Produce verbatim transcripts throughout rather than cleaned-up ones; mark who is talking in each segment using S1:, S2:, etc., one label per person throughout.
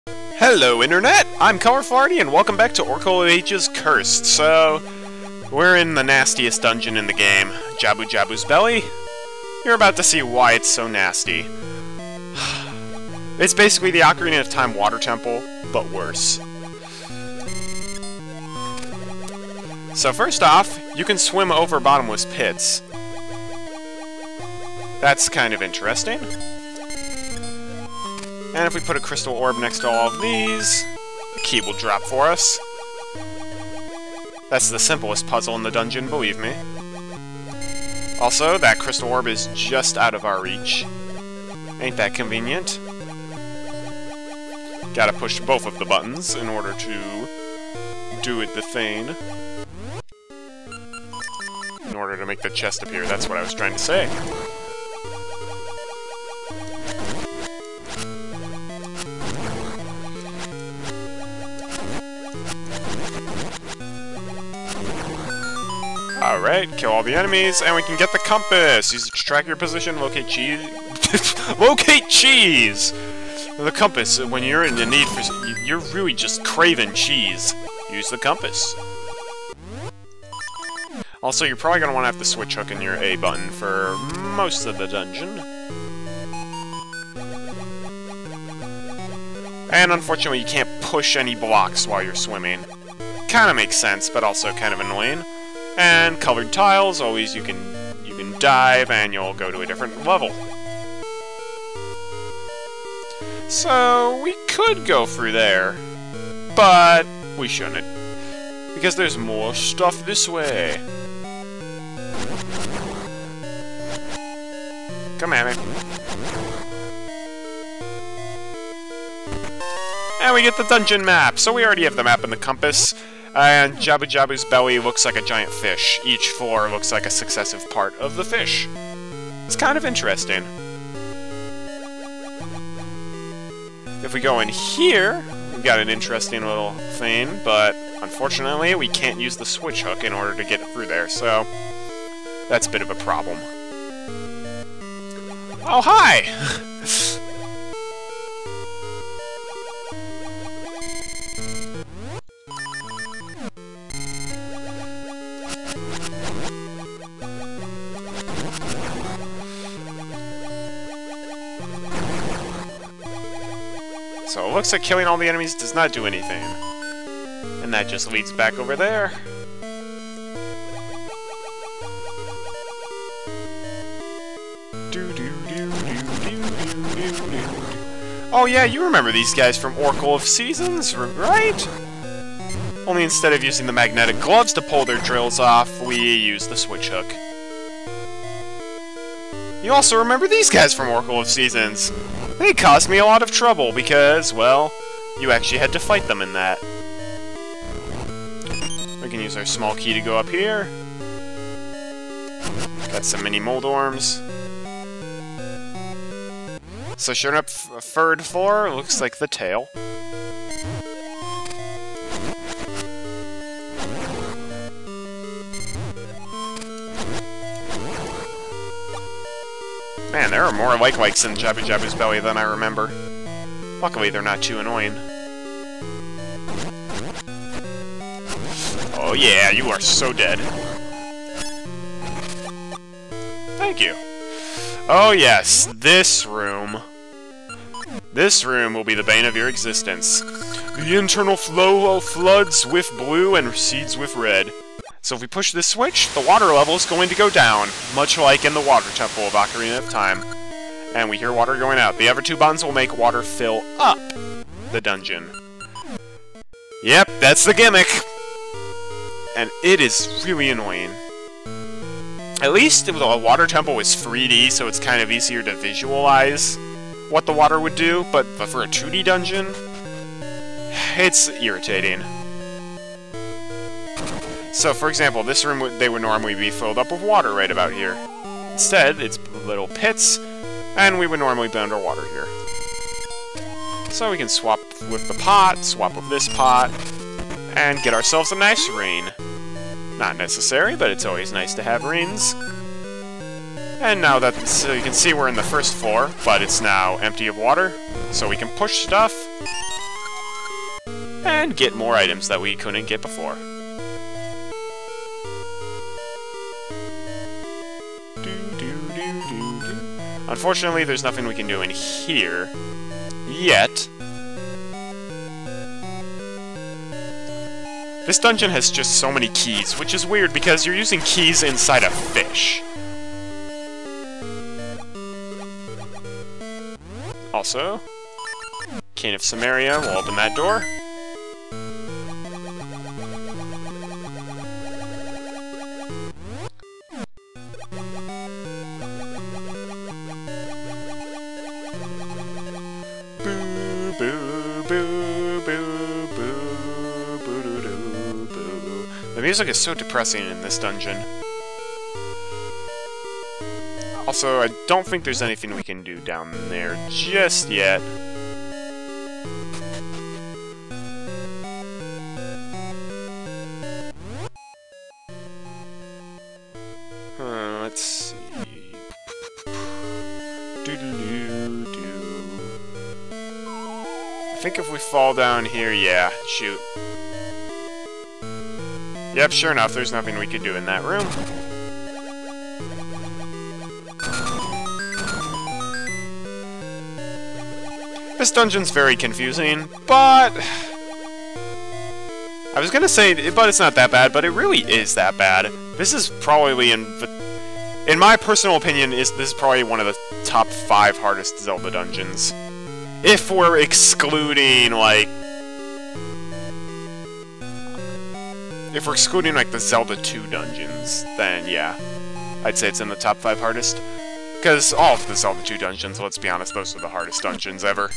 S1: Hello Internet! I'm Colorful Arty and welcome back to Oracle of Ages Cursed. So, we're in the nastiest dungeon in the game, Jabu-Jabu's Belly. You're about to see why it's so nasty. It's basically the Ocarina of Time water temple, but worse. So first off, you can swim over bottomless pits. That's kind of interesting. And if we put a crystal orb next to all of these, the key will drop for us. That's the simplest puzzle in the dungeon, believe me. Also, that crystal orb is just out of our reach. Ain't that convenient? Gotta push both of the buttons in order to do it the thing. In order to make the chest appear, that's what I was trying to say. Alright, kill all the enemies, and we can get the compass! Use it to track your position, locate cheese... locate cheese! The compass, when you're in the need for... You're really just craving cheese. Use the compass. Also, you're probably going to want to have the switch hook in your A button for most of the dungeon. And unfortunately, you can't push any blocks while you're swimming. Kinda makes sense, but also kind of annoying. And colored tiles, always you can you can dive and you'll go to a different level. So we could go through there, but we shouldn't. Because there's more stuff this way. Come at me. And we get the dungeon map, so we already have the map and the compass. And Jabu-Jabu's belly looks like a giant fish. Each floor looks like a successive part of the fish. It's kind of interesting. If we go in here, we've got an interesting little thing, but unfortunately we can't use the switch hook in order to get through there, so that's a bit of a problem. Oh, hi! So it looks like killing all the enemies does not do anything. And that just leads back over there. Oh yeah, you remember these guys from Oracle of Seasons, right? Only instead of using the magnetic gloves to pull their drills off, we use the switch hook. You also remember these guys from Oracle of Seasons. They caused me a lot of trouble because, well, you actually had to fight them in that. We can use our small key to go up here. Got some mini Moldorms. So sure enough, third floor looks like the tail. Man, there are more like-likes in Jabu-Jabu's belly than I remember. Luckily, they're not too annoying. Oh yeah, you are so dead. Thank you. Oh yes, this room. This room will be the bane of your existence. The internal flow floods with blue and recedes with red. So if we push this switch, the water level is going to go down, much like in the water temple of Ocarina of Time. And we hear water going out. The other two buttons will make water fill up the dungeon. Yep, that's the gimmick! And it is really annoying. At least the water temple is three D, so it's kind of easier to visualize what the water would do, but for a two D dungeon, it's irritating. So, for example, this room, they would normally be filled up with water right about here. Instead, it's little pits, and we would normally be underwater here. So we can swap with the pot, swap with this pot, and get ourselves a nice rain. Not necessary, but it's always nice to have rains. And now that, so you can see we're in the first floor, but it's now empty of water, so we can push stuff, and get more items that we couldn't get before. Unfortunately, there's nothing we can do in here yet. This dungeon has just so many keys, which is weird because you're using keys inside a fish. Also, Cane of Samaria will open that door. Boo, boo, boo, boo, boo, boo, doo, doo, boo. The music is so depressing in this dungeon. Also, I don't think there's anything we can do down there just yet. Uh, let's see. Doo-doo-doo-doo. I think if we fall down here, yeah, shoot. Yep, sure enough, there's nothing we could do in that room. This dungeon's very confusing, but... I was gonna say, but it's not that bad, but it really is that bad. This is probably, in in my personal opinion, is this is probably one of the top five hardest Zelda dungeons. If we're excluding, like... If we're excluding, like, the Zelda two dungeons, then yeah. I'd say it's in the top five hardest. Because all of the Zelda two dungeons, let's be honest, those are the hardest dungeons ever.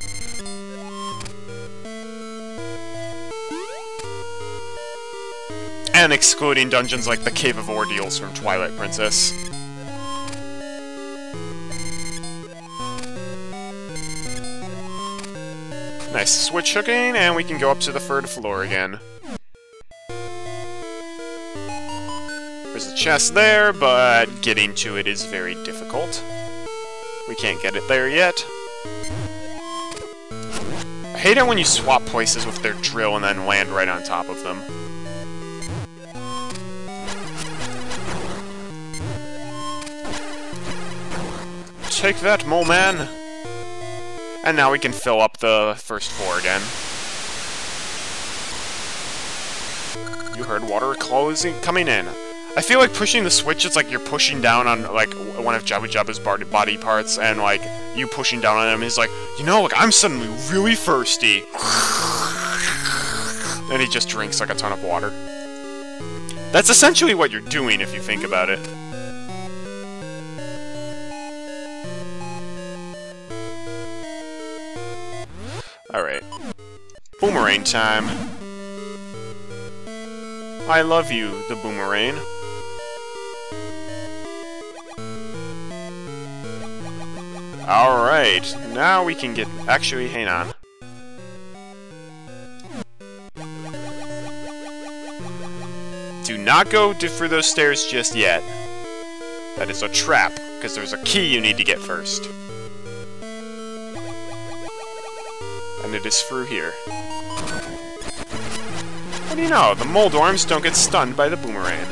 S1: And excluding dungeons like the Cave of Ordeals from Twilight Princess. Nice switch hooking, and we can go up to the third floor again. There's a chest there, but getting to it is very difficult. We can't get it there yet. I hate it when you swap places with their drill and then land right on top of them. Take that, mole man! And now we can fill up the first floor again. You heard water closing coming in. I feel like pushing the switch, it's like you're pushing down on, like, one of Jabu-Jabu's body parts, and, like, you pushing down on him is like, you know, like, I'm suddenly really thirsty. And he just drinks, like, a ton of water. That's essentially what you're doing, if you think about it. Alright. Boomerang time. I love you, the boomerang. Alright, now we can get... Actually, hang on. Do not go to, for those stairs just yet. That is a trap, because there's a key you need to get first. And it is through here. What do you know? The Moldorms don't get stunned by the boomerang.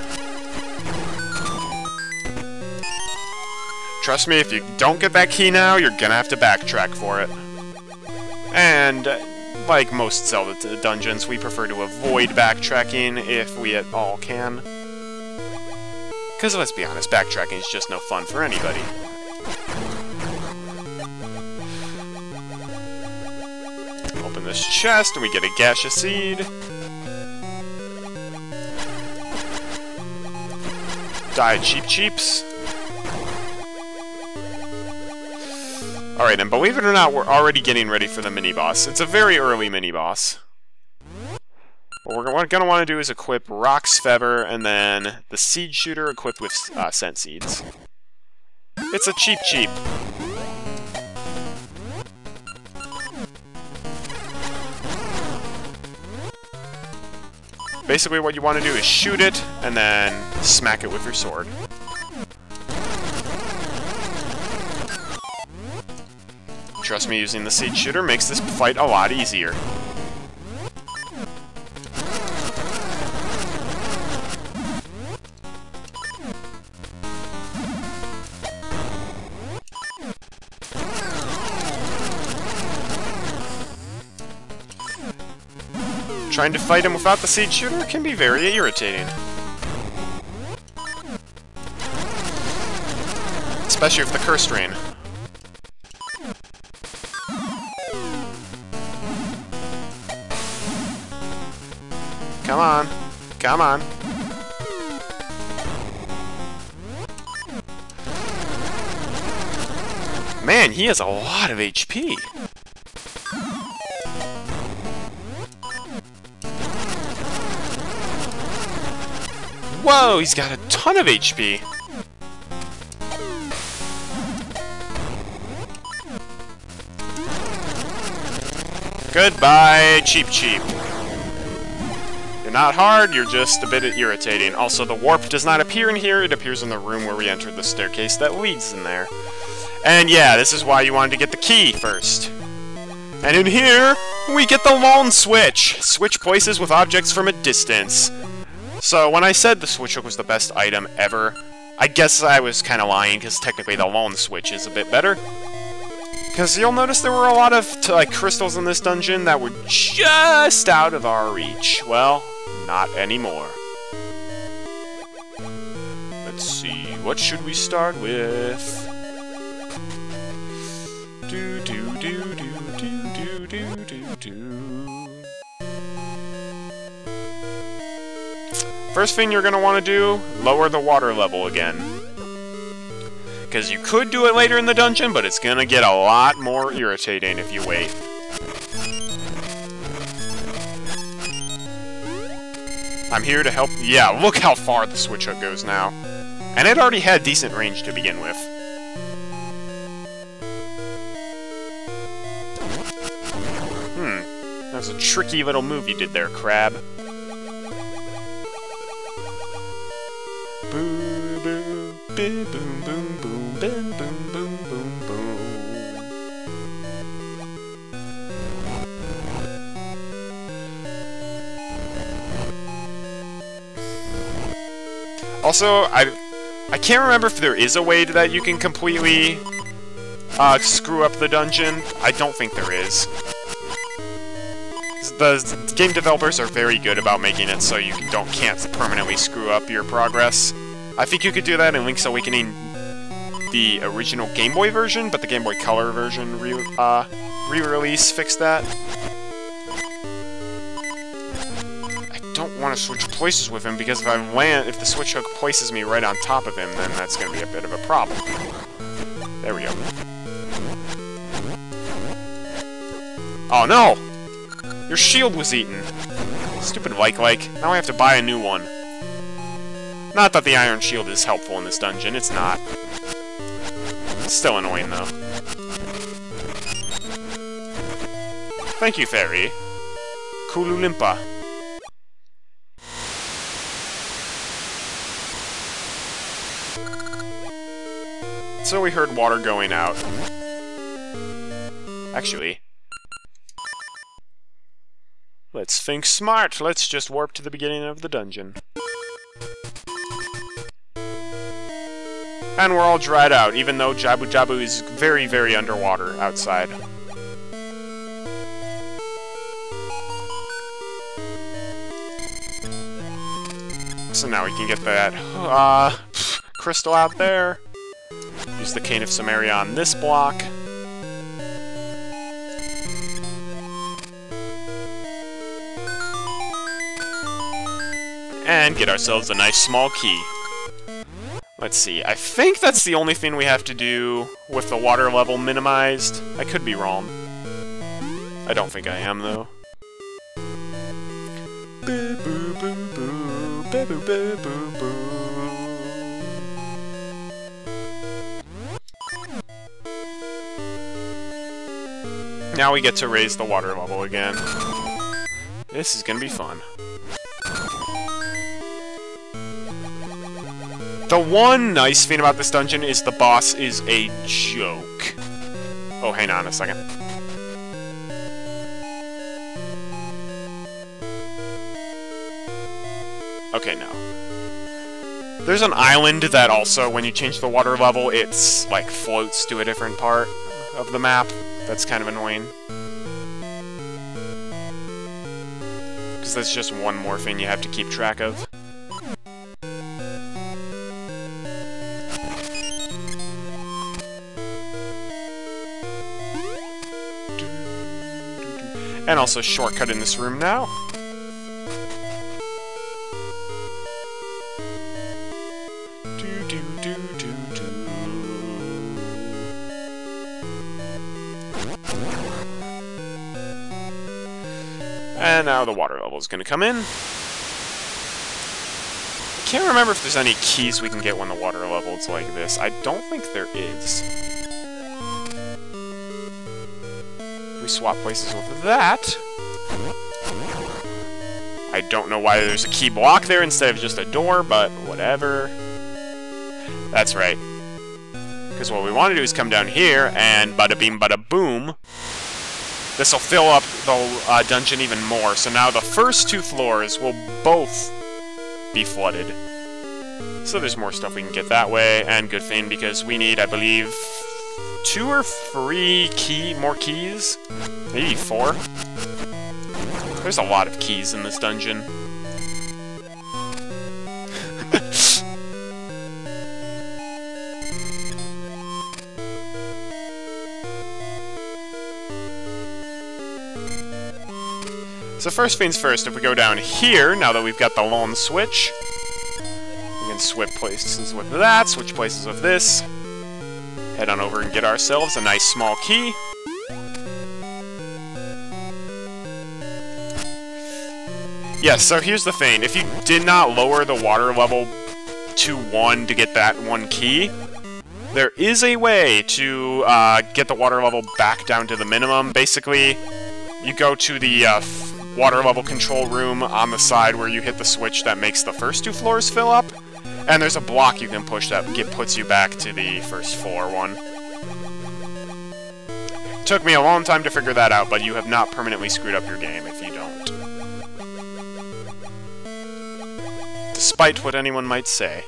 S1: Trust me, if you don't get that key now, you're gonna have to backtrack for it. And, like most Zelda dungeons, we prefer to avoid backtracking if we at all can. Because let's be honest, backtracking is just no fun for anybody. Open this chest and we get a gaseous seed. Die, cheap cheeps. Alright, and believe it or not, we're already getting ready for the mini-boss. It's a very early mini-boss. What we're going to want to do is equip Rock's Feather, and then the Seed Shooter equipped with uh, Scent Seeds. It's a cheap cheap. Basically what you want to do is shoot it, and then smack it with your sword. Trust me, using the Seed Shooter makes this fight a lot easier. Trying to fight him without the seed shooter can be very irritating. Especially with the cursed rain. Come on. Come on. Man, he has a lot of H P. Whoa, he's got a ton of H P. Goodbye, Cheep Cheep. You're not hard, you're just a bit irritating. Also, the warp does not appear in here, it appears in the room where we entered the staircase that leads in there. And yeah, this is why you wanted to get the key first. And in here, we get the lone switch! Switch places with objects from a distance. So, when I said the switch hook was the best item ever, I guess I was kind of lying, because technically the lone switch is a bit better. Because you'll notice there were a lot of t like crystals in this dungeon that were just out of our reach. Well, not anymore. Let's see, what should we start with? Do do do do do do do do do. First thing you're gonna want to do, lower the water level again. Because you could do it later in the dungeon, but it's gonna get a lot more irritating if you wait. I'm here to help. Yeah, look how far the switch hook goes now. And it already had decent range to begin with. Hmm. That was a tricky little move you did there, Crab. Boo boo boo boom boom boom boom boom boom boom boom. Also, I I can't remember if there is a way that you can completely uh, screw up the dungeon. I don't think there is. The game developers are very good about making it so you don't can't permanently screw up your progress. I think you could do that in Link's Awakening, the original Game Boy version, but the Game Boy Color version re uh, re-release fixed that. I don't want to switch places with him because if I land, if the switch hook places me right on top of him, then that's going to be a bit of a problem. There we go. Oh no! Your shield was eaten. Stupid like-like. Now I have to buy a new one. Not that the iron shield is helpful in this dungeon, it's not. It's still annoying, though. Thank you, Fairy. Kululimpa. So we heard water going out. Actually... let's think smart. Let's just warp to the beginning of the dungeon. And we're all dried out, even though Jabu-Jabu is very, very underwater outside. So now we can get that uh, crystal out there. Use the Cane of Samaria on this block. And get ourselves a nice small key. Let's see, I think that's the only thing we have to do with the water level minimized. I could be wrong. I don't think I am, though. Boo boo boo boo, boo boo boo boo boo. Now we get to raise the water level again. This is gonna be fun. The one nice thing about this dungeon is the boss is a joke. Oh, hang on a second. Okay, no. There's an island that also, when you change the water level, it's, like, floats to a different part of the map. That's kind of annoying. because that's just one more thing you have to keep track of. And also shortcut in this room now. Do, do, do, do, do. And now the water level is going to come in. I can't remember if there's any keys we can get when the water level is like this. I don't think there is. We swap places with that. I don't know why there's a key block there instead of just a door, but whatever. That's right. Because what we want to do is come down here, and bada beam bada boom. This will fill up the uh, dungeon even more. So now the first two floors will both be flooded. So there's more stuff we can get that way, and good thing because we need, I believe, two or three key more keys? Maybe four? There's a lot of keys in this dungeon. So first things first, if we go down here, now that we've got the lone switch, we can switch places with that, switch places with this. Head on over and get ourselves a nice small key. Yes, so here's the thing. If you did not lower the water level to one to get that one key, there is a way to uh, get the water level back down to the minimum. Basically, you go to the uh, water level control room on the side where you hit the switch that makes the first two floors fill up. And there's a block you can push that get, puts you back to the first floor one. Took me a long time to figure that out, but you have not permanently screwed up your game if you don't. Despite what anyone might say.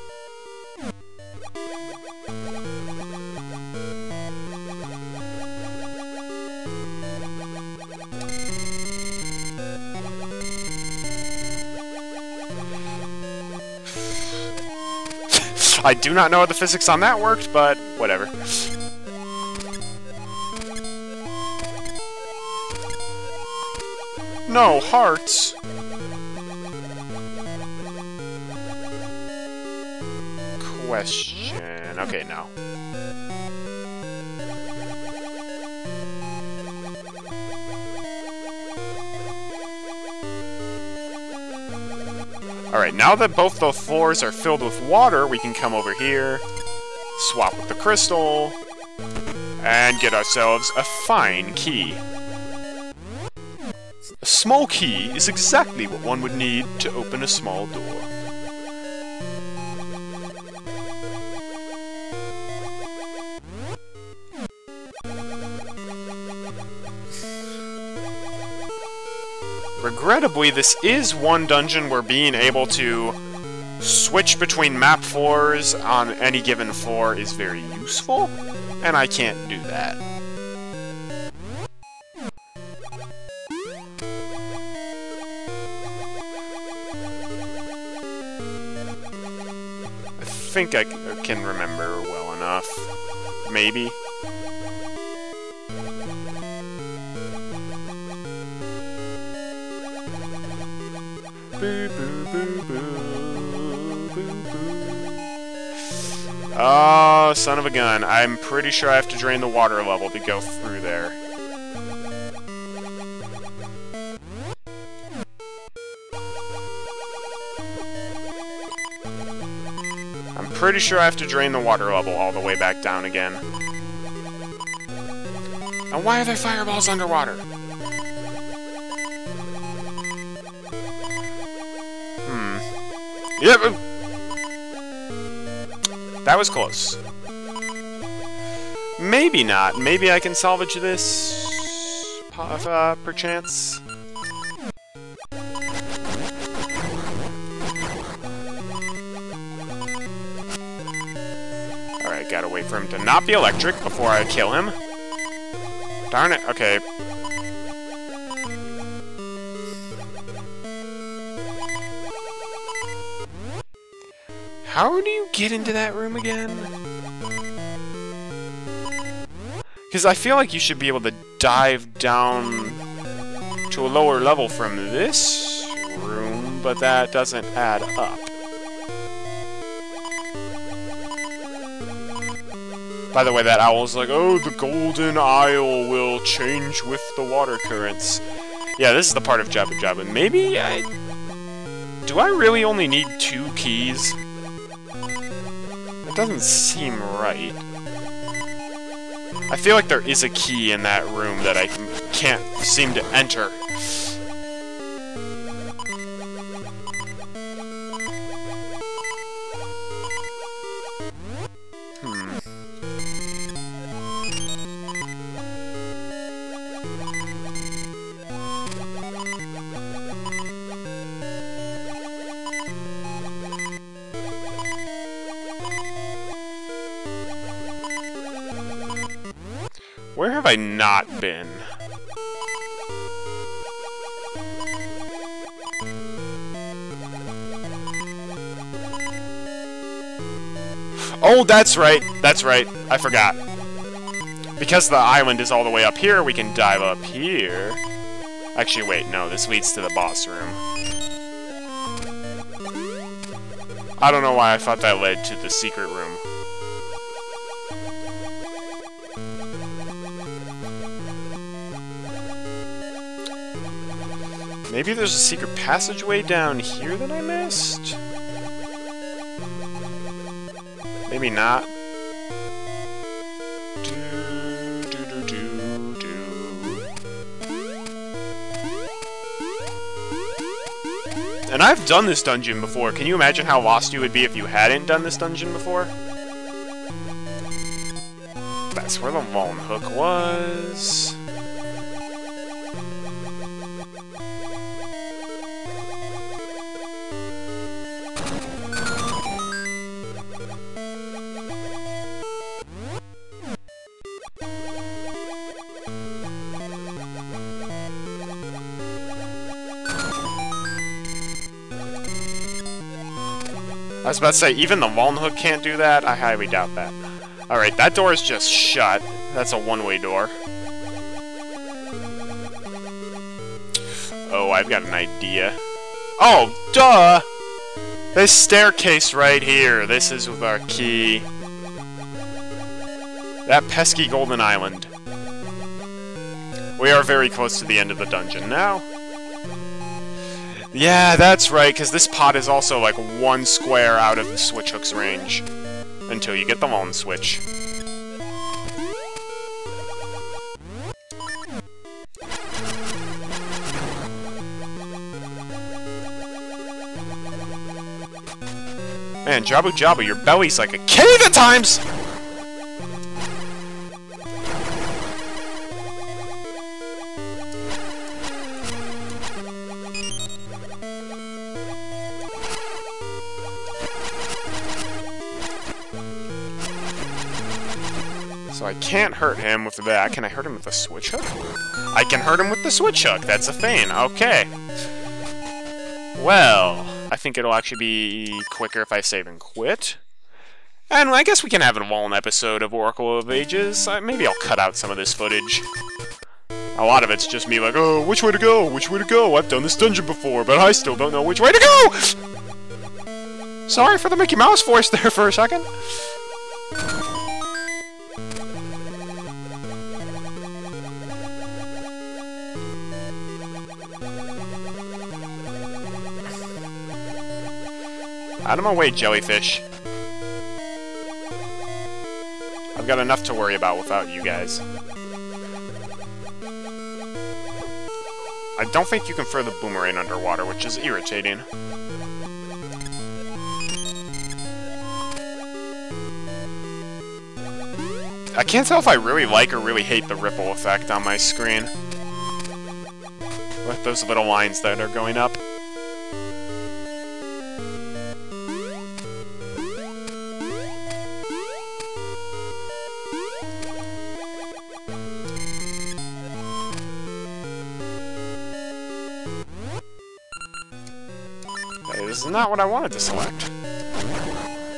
S1: I do not know how the physics on that worked, but whatever. No, hearts! Question... Okay, no. Alright, now that both the floors are filled with water, we can come over here, swap with the crystal, and get ourselves a fine key. A small key is exactly what one would need to open a small door. Regrettably, this is one dungeon where being able to switch between map floors on any given floor is very useful, and I can't do that. I think I can remember well enough. Maybe. Boo, boo, boo, boo, boo, boo. Oh, son of a gun. I'm pretty sure I have to drain the water level to go through there. I'm pretty sure I have to drain the water level all the way back down again. And why are there fireballs underwater? Yep. That was close. Maybe not. Maybe I can salvage this, uh, perchance. Alright, gotta wait for him to not be electric before I kill him. Darn it. Okay. How do you get into that room again? Because I feel like you should be able to dive down to a lower level from this room, but that doesn't add up. By the way, that owl's like, oh, the golden isle will change with the water currents. Yeah, this is the part of Jabu-Jabu. Maybe I... Do I really only need two keys? That doesn't seem right. I feel like there is a key in that room that I can't seem to enter. Hmm. Where have I not been? Oh, that's right. That's right. I forgot. Because the island is all the way up here, we can dive up here. Actually, wait, no. This leads to the boss room. I don't know why I thought that led to the secret room. Maybe there's a secret passageway down here that I missed? Maybe not. Do, do, do, do, do. And I've done this dungeon before. Can you imagine how lost you would be if you hadn't done this dungeon before? That's where the Lone Hook was. I was about to say, even the Lone Hook can't do that? I highly doubt that. Alright, that door is just shut. That's a one-way door. Oh, I've got an idea. Oh, duh! This staircase right here. This is with our key. That pesky golden island. We are very close to the end of the dungeon now. Yeah, that's right, because this pot is also like one square out of the switch hook's range. Until you get the lone switch. Man, Jabu-Jabu, your belly's like a cave at times! So I can't hurt him with that. Can I hurt him with a switch hook? I can hurt him with the switch hook. That's a thing. Okay. Well, I think it'll actually be quicker if I save and quit. And I guess we can have a long episode of Oracle of Ages. Uh, maybe I'll cut out some of this footage. A lot of it's just me like, oh, which way to go? Which way to go? I've done this dungeon before, but I still don't know which way to go! Sorry for the Mickey Mouse voice there for a second. Out of my way, jellyfish. I've got enough to worry about without you guys. I don't think you can throw the boomerang underwater, which is irritating. I can't tell if I really like or really hate the ripple effect on my screen. With those little lines that are going up. This is not what I wanted to select.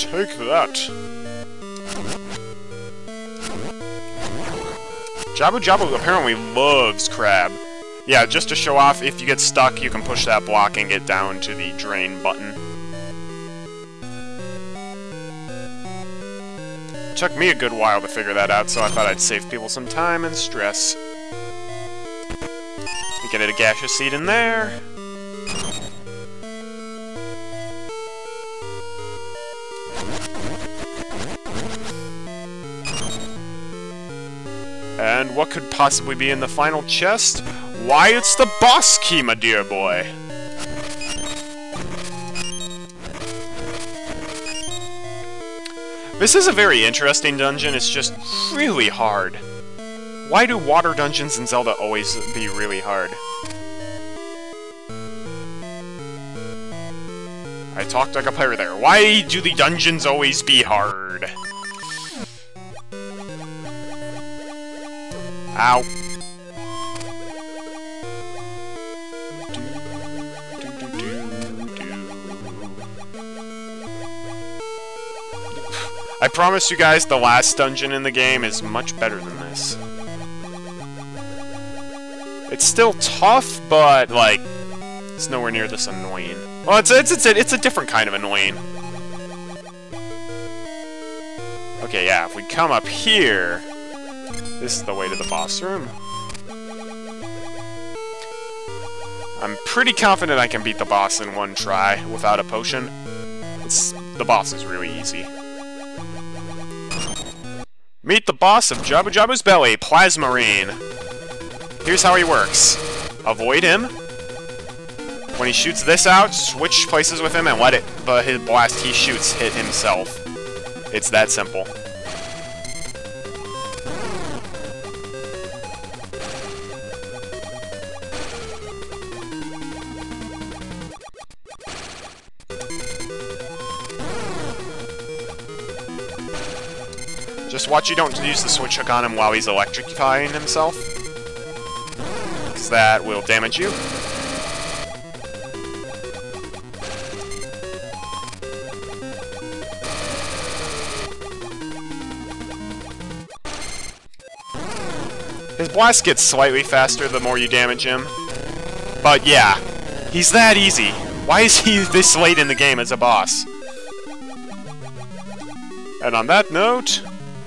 S1: Take that. Jabu-Jabu apparently loves crab. Yeah, just to show off, if you get stuck, you can push that block and get down to the drain button. Took me a good while to figure that out, so I thought I'd save people some time and stress. We get a gaseous seed in there. And what could possibly be in the final chest? Why, it's the boss key, my dear boy! This is a very interesting dungeon, it's just really hard. Why do water dungeons in Zelda always be really hard? I talked like a player there. Why do the dungeons always be hard? Ow. I promise you guys the last dungeon in the game is much better than this. It's still tough, but, like, it's nowhere near this annoying. Well, it's, it's, it's, a, it's a different kind of annoying. Okay, yeah, if we come up here, this is the way to the boss room. I'm pretty confident I can beat the boss in one try without a potion. It's, the boss is really easy. Meet the boss of Jabu-Jabu's belly, Plasmarine. Here's how he works. Avoid him. When he shoots this out, switch places with him and let it, but his blast he shoots hit himself. It's that simple. Just watch you don't use the switch hook on him while he's electrifying himself, because that will damage you. His blast gets slightly faster the more you damage him, but yeah, he's that easy. Why is he this late in the game as a boss? And on that note,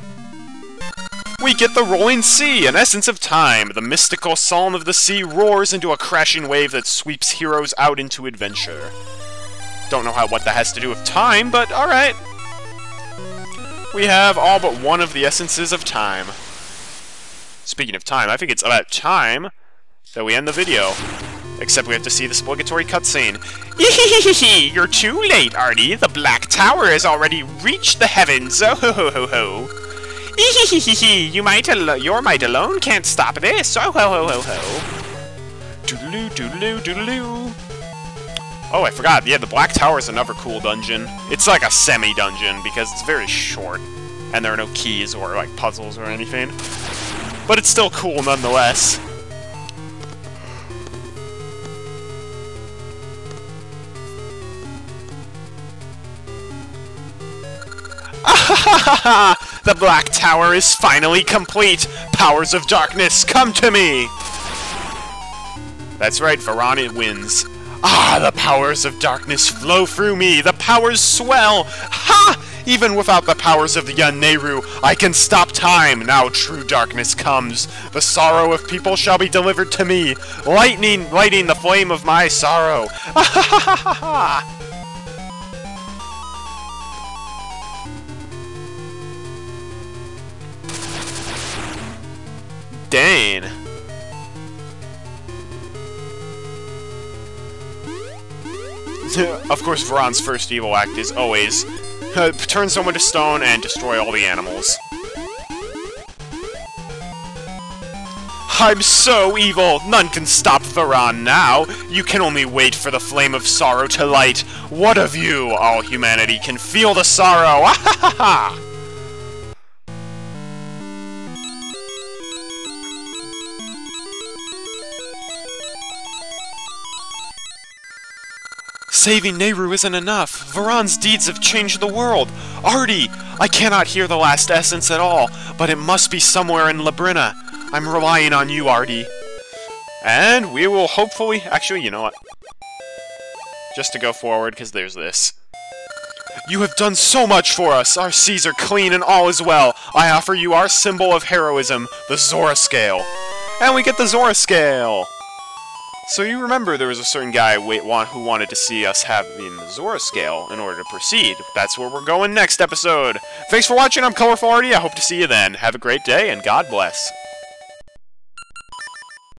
S1: we get the Rolling Sea, an essence of time. The mystical psalm of the sea roars into a crashing wave that sweeps heroes out into adventure. Don't know how what that has to do with time, but alright. We have all but one of the essences of time. Speaking of time, I think it's about time that we end the video. Except we have to see this obligatory cutscene. Ehehehe! You're too late, Arty. The Black Tower has already reached the heavens. Oh ho ho ho ho. Ehehehe! You might al your might alone can't stop this. Oh ho ho ho ho. Doodaloo doodaloo doodaloo. Oh, I forgot. Yeah, the Black Tower is another cool dungeon. It's like a semi-dungeon because it's very short, and there are no keys or like puzzles or anything. But it's still cool nonetheless. The Black Tower is finally complete! Powers of darkness, come to me! That's right, Varane wins. Ah, the powers of darkness flow through me! The powers swell! Ha! Even without the powers of the Yaneru, I can stop time! Now true darkness comes. The sorrow of people shall be delivered to me! Lightning, lighting the flame of my sorrow! Ah ha ha ha ha ha! Dane. Of course, Varane's first evil act is always uh, turn someone to stone and destroy all the animals. I'm so evil! None can stop Varane now! You can only wait for the flame of sorrow to light! What of you? All humanity can feel the sorrow! Ah ha ha ha! saving Nehru isn't enough. Varan's deeds have changed the world. Arty! I cannot hear the last essence at all, but it must be somewhere in Labrina. I'm relying on you, Arty. And we will hopefully... Actually, you know what? Just to go forward, because there's this. You have done so much for us! Our seas are clean and all is well! I offer you our symbol of heroism, the Zora Scale! And we get the Zora Scale! So you remember there was a certain guy who wanted to see us having the Zora Scale in order to proceed. That's where we're going next episode! Thanks for watching, I'm Colorful Arty, I hope to see you then. Have a great day, and God bless.